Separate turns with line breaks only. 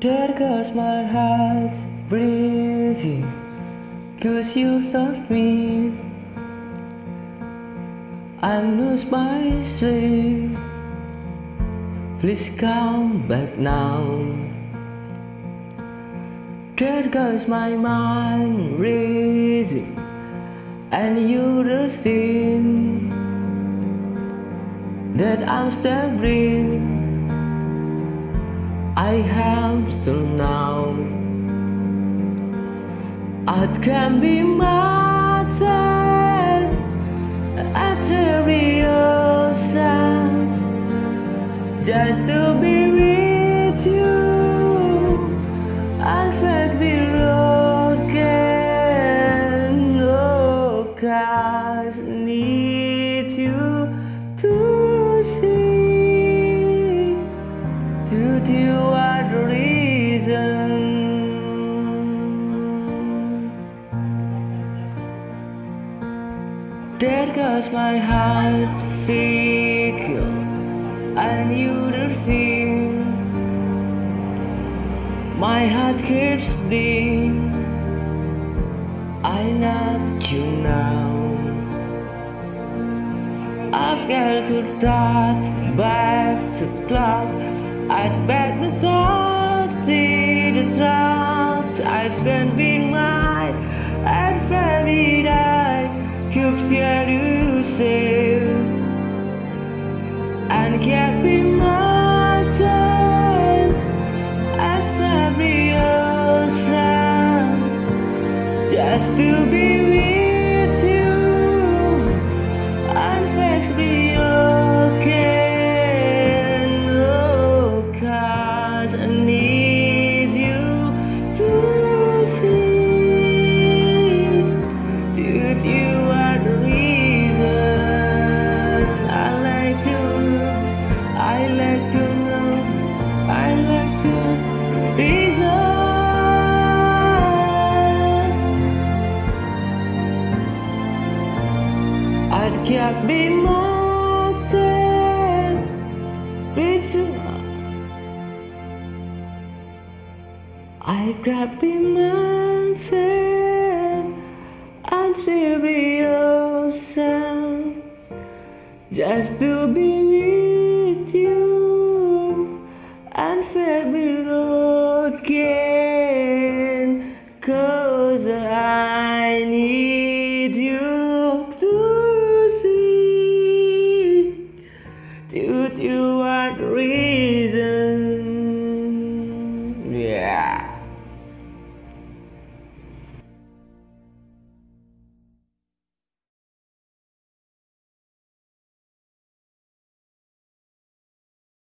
There goes my heart breathing, 'cause you love me. I lose my sleep. Please come back now. There goes my mind racing, and you're the thing that I'm staring. I have to now. I can be myself after yourself, just to be with you and feel broken. Oh, 'cause I need you to see, to do what reason. There goes my heart secure, and you're the thing my heart keeps beating. I need you now. I've got to start back to clock. I'd bet the thoughts, see the thoughts I've spent with mine, and very night keeps here to save, and can't be my time as every ocean, just to be with you and fix me again. Oh, 'cause I need you to see, did you are the reason. I like to know, I like to reason. I can't be more than with you. I can't be more than and yourself, just to be with you and feel me again.